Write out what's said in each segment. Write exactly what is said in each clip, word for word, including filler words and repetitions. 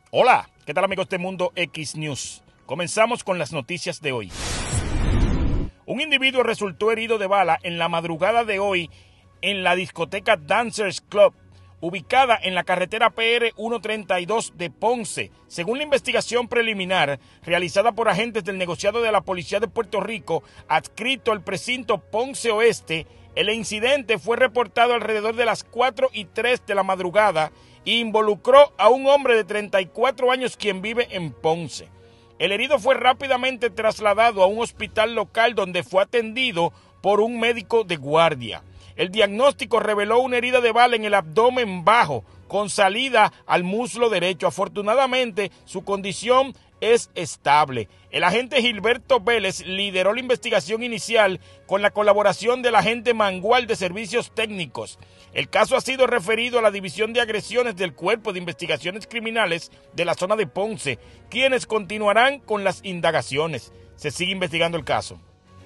Hola, ¿qué tal amigos de Mundo X News? Comenzamos con las noticias de hoy. Un individuo resultó herido de bala en la madrugada de hoy en la discoteca Dancers Club, ubicada en la carretera P R ciento treinta y dos de Ponce. Según la investigación preliminar realizada por agentes del negociado de la Policía de Puerto Rico, adscrito al precinto Ponce Oeste, el incidente fue reportado alrededor de las cuatro y tres de la madrugada e involucró a un hombre de treinta y cuatro años quien vive en Ponce. El herido fue rápidamente trasladado a un hospital local donde fue atendido por un médico de guardia. El diagnóstico reveló una herida de bala en el abdomen bajo, con salida al muslo derecho. Afortunadamente, su condición es estable. El agente Gilberto Vélez lideró la investigación inicial con la colaboración del agente Mangual de Servicios Técnicos. El caso ha sido referido a la División de Agresiones del Cuerpo de Investigaciones Criminales de la zona de Ponce, quienes continuarán con las indagaciones. Se sigue investigando el caso.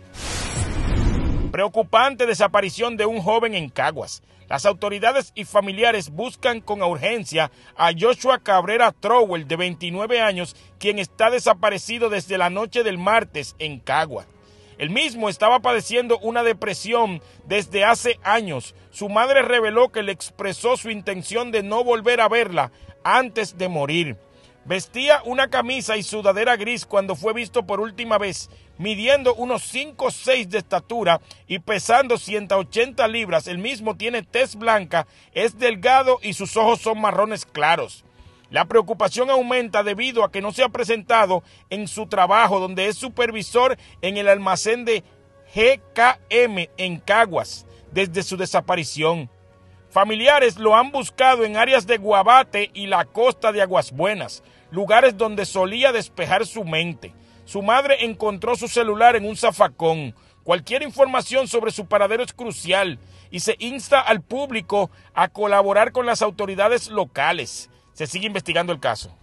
Preocupante desaparición de un joven en Caguas. Las autoridades y familiares buscan con urgencia a Joshua Cabrera Trowell, de veintinueve años, quien está desaparecido desde la noche del martes en Caguas. El mismo estaba padeciendo una depresión desde hace años. Su madre reveló que le expresó su intención de no volver a verla antes de morir. Vestía una camisa y sudadera gris cuando fue visto por última vez, midiendo unos cinco o seis de estatura y pesando ciento ochenta libras. El mismo tiene tez blanca, es delgado y sus ojos son marrones claros. La preocupación aumenta debido a que no se ha presentado en su trabajo, donde es supervisor en el almacén de G K M en Caguas, desde su desaparición. Familiares lo han buscado en áreas de Guabate y la costa de Aguas Buenas, lugares donde solía despejar su mente. Su madre encontró su celular en un zafacón. Cualquier información sobre su paradero es crucial y se insta al público a colaborar con las autoridades locales. Se sigue investigando el caso.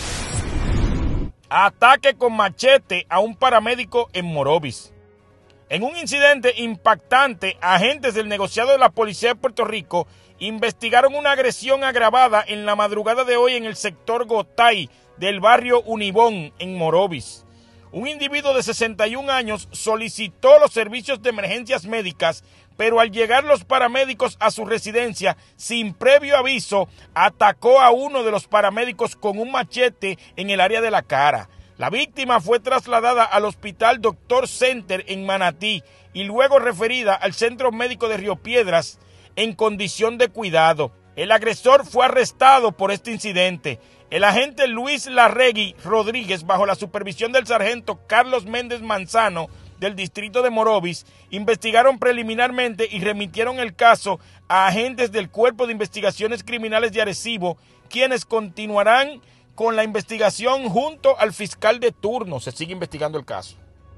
Ataque con machete a un paramédico en Morovis. En un incidente impactante, agentes del negociado de la Policía de Puerto Rico investigaron una agresión agravada en la madrugada de hoy en el sector Gotay del barrio Unibón, en Morovis. Un individuo de sesenta y un años solicitó los servicios de emergencias médicas, pero al llegar los paramédicos a su residencia, sin previo aviso, atacó a uno de los paramédicos con un machete en el área de la cara. La víctima fue trasladada al Hospital Doctor Center en Manatí y luego referida al Centro Médico de Río Piedras en condición de cuidado. El agresor fue arrestado por este incidente. El agente Luis Larregui Rodríguez, bajo la supervisión del sargento Carlos Méndez Manzano del distrito de Morovis, investigaron preliminarmente y remitieron el caso a agentes del Cuerpo de Investigaciones Criminales de Arecibo, quienes continuarán con la investigación junto al fiscal de turno. Se sigue investigando el caso.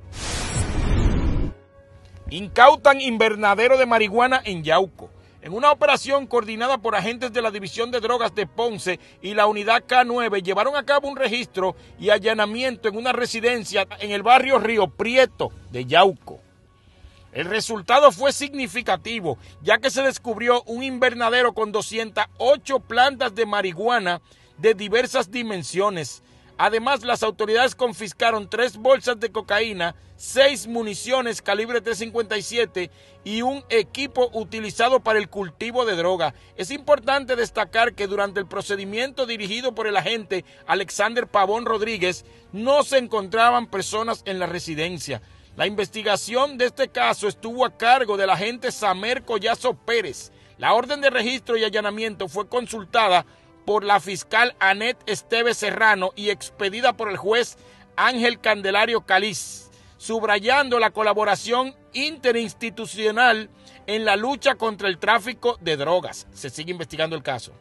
Incautan invernadero de marihuana en Yauco. En una operación coordinada por agentes de la División de Drogas de Ponce y la Unidad K nueve, llevaron a cabo un registro y allanamiento en una residencia en el barrio Río Prieto de Yauco. El resultado fue significativo, ya que se descubrió un invernadero con doscientas ocho plantas de marihuana de diversas dimensiones. Además, las autoridades confiscaron tres bolsas de cocaína, seis municiones calibre tres cincuenta y siete y un equipo utilizado para el cultivo de droga. Es importante destacar que durante el procedimiento dirigido por el agente Alexander Pavón Rodríguez, no se encontraban personas en la residencia. La investigación de este caso estuvo a cargo del agente Samer Collazo Pérez. La orden de registro y allanamiento fue consultada por la fiscal Anet Esteves Serrano y expedida por el juez Ángel Candelario Caliz, subrayando la colaboración interinstitucional en la lucha contra el tráfico de drogas. Se sigue investigando el caso.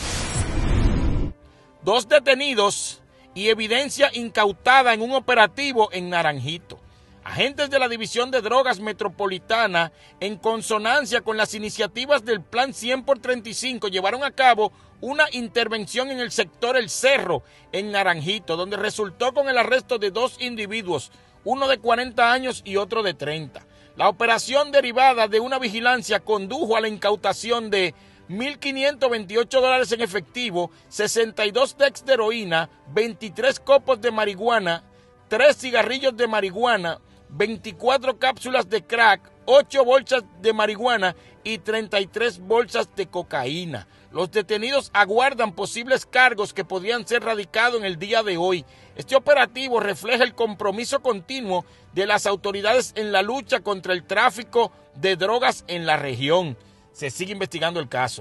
Dos detenidos y evidencia incautada en un operativo en Naranjito. Agentes de la División de Drogas Metropolitana, en consonancia con las iniciativas del Plan cien por treinta y cinco, llevaron a cabo una intervención en el sector El Cerro, en Naranjito, donde resultó con el arresto de dos individuos, uno de cuarenta años y otro de treinta. La operación derivada de una vigilancia condujo a la incautación de mil quinientos veintiocho dólares en efectivo, sesenta y dos decks de heroína, veintitrés copos de marihuana, tres cigarrillos de marihuana, veinticuatro cápsulas de crack, ocho bolsas de marihuana y treinta y tres bolsas de cocaína. Los detenidos aguardan posibles cargos que podrían ser radicados en el día de hoy. Este operativo refleja el compromiso continuo de las autoridades en la lucha contra el tráfico de drogas en la región. Se sigue investigando el caso.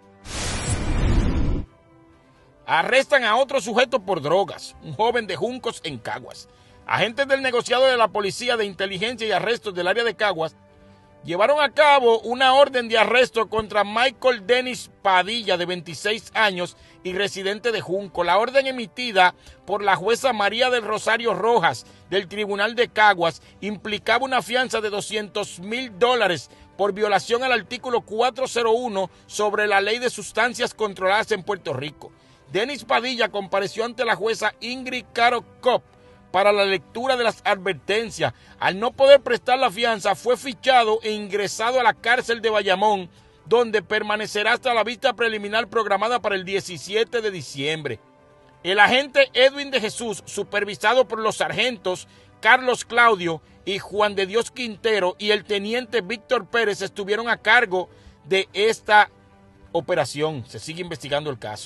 Arrestan a otro sujeto por drogas, un joven de Juncos en Caguas. Agentes del negociado de la Policía de Inteligencia y Arrestos del área de Caguas llevaron a cabo una orden de arresto contra Michael Denis Padilla, de veintiséis años y residente de Junco. La orden emitida por la jueza María del Rosario Rojas del Tribunal de Caguas implicaba una fianza de doscientos mil dólares por violación al artículo cuatrocientos uno sobre la Ley de Sustancias Controladas en Puerto Rico. Denis Padilla compareció ante la jueza Ingrid Caro Cop para la lectura de las advertencias. Al no poder prestar la fianza, fue fichado e ingresado a la cárcel de Bayamón, donde permanecerá hasta la vista preliminar programada para el diecisiete de diciembre. El agente Edwin de Jesús, supervisado por los sargentos Carlos Claudio y Juan de Dios Quintero, y el teniente Víctor Pérez, estuvieron a cargo de esta operación. Se sigue investigando el caso.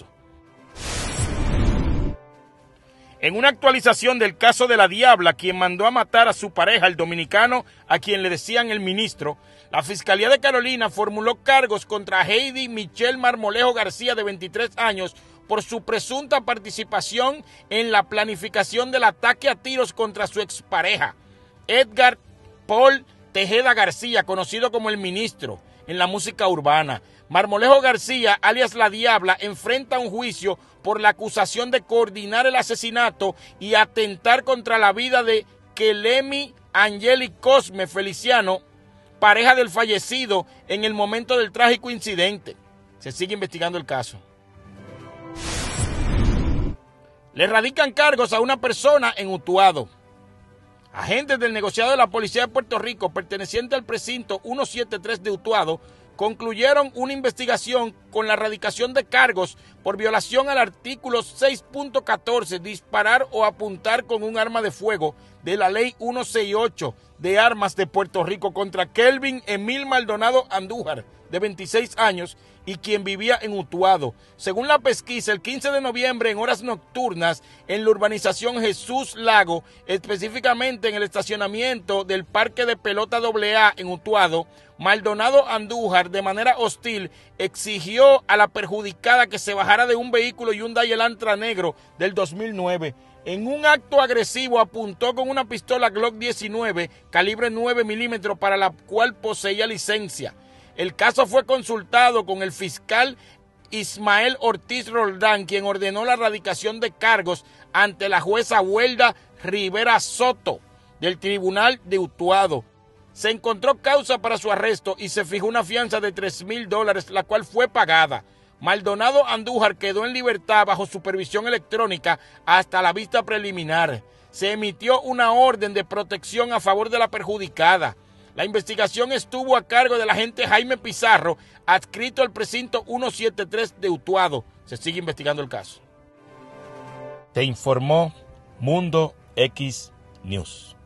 En una actualización del caso de la Diabla, quien mandó a matar a su pareja, el dominicano, a quien le decían el ministro, la Fiscalía de Carolina formuló cargos contra Heidi Michelle Marmolejo García, de veintitrés años, por su presunta participación en la planificación del ataque a tiros contra su expareja, Edgar Paul Tejeda García, conocido como el ministro en la música urbana. Marmolejo García, alias La Diabla, enfrenta un juicio por la acusación de coordinar el asesinato y atentar contra la vida de Kelemi Angeli Cosme Feliciano, pareja del fallecido en el momento del trágico incidente. Se sigue investigando el caso. Le radican cargos a una persona en Utuado. Agentes del negociado de la Policía de Puerto Rico, perteneciente al precinto ciento setenta y tres de Utuado, concluyeron una investigación con la radicación de cargos por violación al artículo seis punto catorce, disparar o apuntar con un arma de fuego, de la ley ciento sesenta y ocho de armas de Puerto Rico, contra Kelvin Emil Maldonado Andújar, de veintiséis años, y quien vivía en Utuado. Según la pesquisa, el quince de noviembre, en horas nocturnas, en la urbanización Jesús Lago, específicamente en el estacionamiento del Parque de Pelota A A en Utuado, Maldonado Andújar, de manera hostil, exigió a la perjudicada que se bajara de un vehículo Hyundai Elantra negro del dos mil nueve. En un acto agresivo apuntó con una pistola Glock diecinueve, calibre nueve milímetros, para la cual poseía licencia. El caso fue consultado con el fiscal Ismael Ortiz Roldán, quien ordenó la radicación de cargos ante la jueza Huelda Rivera Soto del Tribunal de Utuado. Se encontró causa para su arresto y se fijó una fianza de tres mil dólares, la cual fue pagada. Maldonado Andújar quedó en libertad bajo supervisión electrónica hasta la vista preliminar. Se emitió una orden de protección a favor de la perjudicada. La investigación estuvo a cargo del agente Jaime Pizarro, adscrito al precinto ciento setenta y tres de Utuado. Se sigue investigando el caso. Te informó Mundo X News.